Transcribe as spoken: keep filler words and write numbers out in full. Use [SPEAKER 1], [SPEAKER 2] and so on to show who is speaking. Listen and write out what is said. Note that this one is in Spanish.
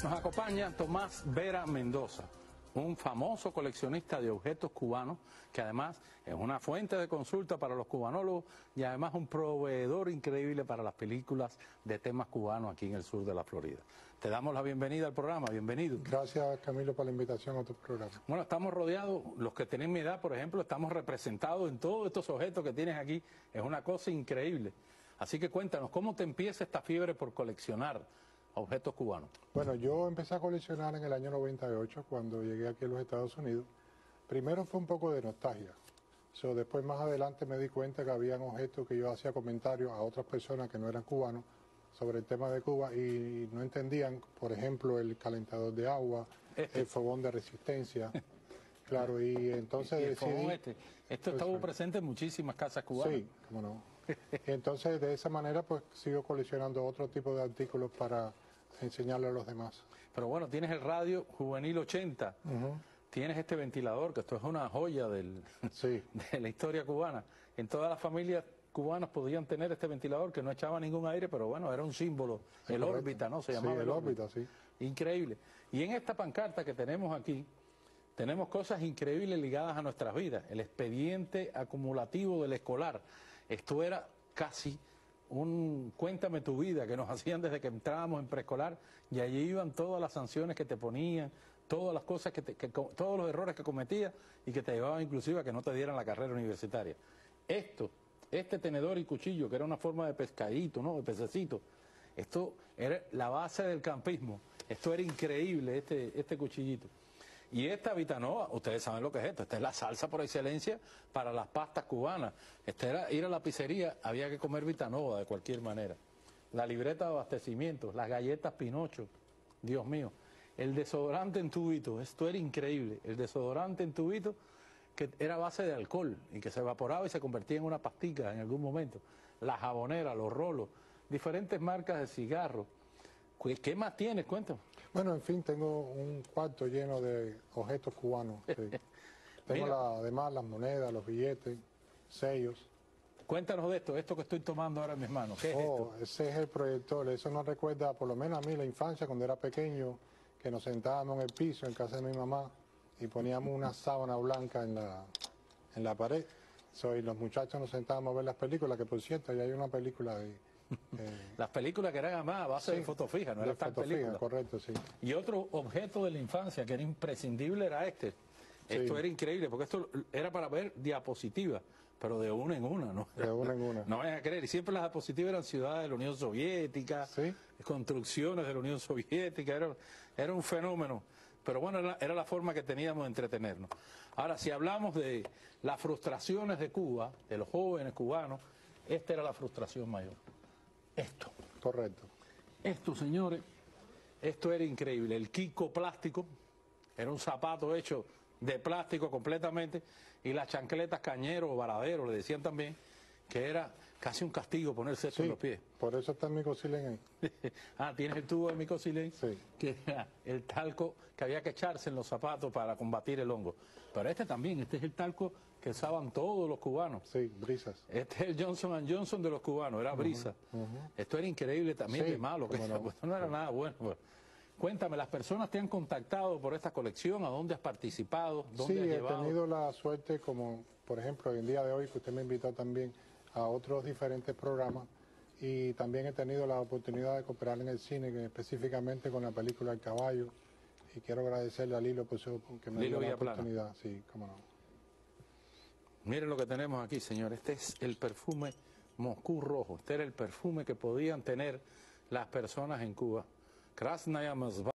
[SPEAKER 1] Nos acompaña Tomás Vera Mendoza, un famoso coleccionista de objetos cubanos, que además es una fuente de consulta para los cubanólogos y además un proveedor increíble para las películas de temas cubanos aquí en el sur de la Florida. Te damos la bienvenida al programa, bienvenido.
[SPEAKER 2] Gracias, Camilo, por la invitación a tu programa.
[SPEAKER 1] Bueno, estamos rodeados, los que tienen mi edad, por ejemplo, estamos representados en todos estos objetos que tienes aquí. Es una cosa increíble. Así que cuéntanos, ¿cómo te empieza esta fiebre por coleccionar objetos cubanos?
[SPEAKER 2] Bueno, yo empecé a coleccionar en el año noventa y ocho, cuando llegué aquí a los Estados Unidos. Primero fue un poco de nostalgia. So, después, más adelante, me di cuenta que habían objetos que yo hacía comentarios a otras personas que no eran cubanos sobre el tema de Cuba y no entendían, por ejemplo, el calentador de agua, este. el fogón de resistencia. Claro, y entonces
[SPEAKER 1] ¿Y el
[SPEAKER 2] decidí...
[SPEAKER 1] fogón este? Esto estuvo
[SPEAKER 2] pues,
[SPEAKER 1] presente en muchísimas casas cubanas.
[SPEAKER 2] Sí, cómo no. Entonces, de esa manera, pues sigo coleccionando otro tipo de artículos para enseñarle a los demás.
[SPEAKER 1] Pero bueno, tienes el radio Juvenil ochenta,
[SPEAKER 2] Uh-huh.
[SPEAKER 1] tienes este ventilador, que esto es una joya del,
[SPEAKER 2] Sí.
[SPEAKER 1] de la historia cubana. En todas las familias cubanas podían tener este ventilador que no echaba ningún aire, pero bueno, era un símbolo,
[SPEAKER 2] Es
[SPEAKER 1] el
[SPEAKER 2] correcto.
[SPEAKER 1] órbita, ¿no? Se
[SPEAKER 2] Sí,
[SPEAKER 1] llamaba
[SPEAKER 2] el órbita, sí.
[SPEAKER 1] Increíble. Y en esta pancarta que tenemos aquí, tenemos cosas increíbles ligadas a nuestras vidas. El expediente acumulativo del escolar. Esto era casi un cuéntame tu vida que nos hacían desde que entrábamos en preescolar, y allí iban todas las sanciones que te ponían, todas las cosas que, te, que todos los errores que cometías y que te llevaban inclusive a que no te dieran la carrera universitaria. Esto, este tenedor y cuchillo, que era una forma de pescadito, ¿no? De pececito, esto era la base del campismo. Esto era increíble, este, este cuchillito. Y esta Vitanova, ustedes saben lo que es esto, esta es la salsa por excelencia para las pastas cubanas. Esta era ir a la pizzería, había que comer Vitanova de cualquier manera. La libreta de abastecimiento, las galletas Pinocho, Dios mío. El desodorante en tubito, esto era increíble. El desodorante en tubito que era a base de alcohol y que se evaporaba y se convertía en una pastica en algún momento. La jabonera, los rolos, diferentes marcas de cigarros. ¿Qué más tienes? Cuéntame.
[SPEAKER 2] Bueno, en fin, tengo un cuarto lleno de objetos cubanos. Sí. Tengo la, además las monedas, los billetes, sellos.
[SPEAKER 1] Cuéntanos de esto, esto que estoy tomando ahora en mis manos. ¿Qué es
[SPEAKER 2] Oh,
[SPEAKER 1] esto?
[SPEAKER 2] ese es el proyector. Eso nos recuerda, por lo menos a mí, la infancia, cuando era pequeño, que nos sentábamos en el piso, en casa de mi mamá, y poníamos una sábana blanca en la, en la pared. So, y los muchachos nos sentábamos a ver las películas, que por cierto, ya hay una película de...
[SPEAKER 1] Eh, las películas que eran además a base sí, de foto fija, no eran tan películas.
[SPEAKER 2] Correcto, sí.
[SPEAKER 1] Y otro objeto de la infancia que era imprescindible era este. Esto sí. Era increíble, porque esto era para ver diapositivas, pero de una en una, ¿no?
[SPEAKER 2] De una en una.
[SPEAKER 1] No vayan a creer. Y siempre las diapositivas eran ciudades de la Unión Soviética,
[SPEAKER 2] ¿Sí?
[SPEAKER 1] construcciones de la Unión Soviética, era, era un fenómeno. Pero bueno, era, era la forma que teníamos de entretenernos. Ahora, si hablamos de las frustraciones de Cuba, de los jóvenes cubanos, esta era la frustración mayor. Esto.
[SPEAKER 2] Correcto.
[SPEAKER 1] Esto, señores, esto era increíble. El Kiko plástico, era un zapato hecho de plástico completamente, y las chancletas cañero o varadero, le decían también, que era casi un castigo ponerse esto
[SPEAKER 2] sí,
[SPEAKER 1] en los pies.
[SPEAKER 2] Por eso está el micocilén ahí.
[SPEAKER 1] Ah, ¿tienes el tubo de micocilén?
[SPEAKER 2] Sí.
[SPEAKER 1] Que era el talco que había que echarse en los zapatos para combatir el hongo. Pero este también, este es el talco que usaban todos los cubanos.
[SPEAKER 2] Sí, brisas.
[SPEAKER 1] Este es el Johnson and Johnson de los cubanos, era brisa. Uh -huh, uh -huh. Esto era increíble también, sí, de malo, que no, esto no era sí. nada bueno. Pues. Cuéntame, ¿las personas te han contactado por esta colección? ¿A dónde has participado? ¿Dónde
[SPEAKER 2] sí,
[SPEAKER 1] has
[SPEAKER 2] he
[SPEAKER 1] llevado?
[SPEAKER 2] tenido la suerte, como por ejemplo el día de hoy, que usted me invitó también a otros diferentes programas, y también he tenido la oportunidad de cooperar en el cine, que específicamente con la película El Caballo, y quiero agradecerle a Lilo por su, que me
[SPEAKER 1] Lilo
[SPEAKER 2] dio la
[SPEAKER 1] Villaplana.
[SPEAKER 2] oportunidad. Sí, cómo no.
[SPEAKER 1] Miren lo que tenemos aquí, señor. Este es el perfume Moscú Rojo. Este era el perfume que podían tener las personas en Cuba. Krasnaya Moskva.